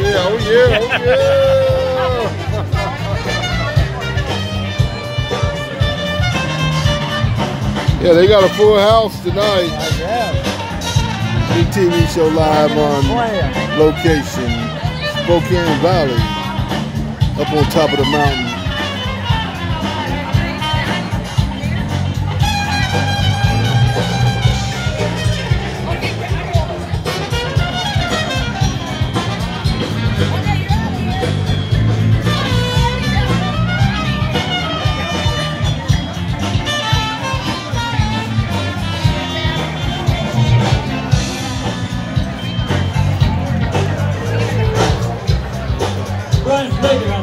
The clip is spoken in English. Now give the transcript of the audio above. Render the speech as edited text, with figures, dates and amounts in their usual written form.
Yeah, oh yeah, oh yeah. Yeah, they got a full house tonight. Big TV show live on location, Spokane Valley, up on top of the mountain. Brian Flager.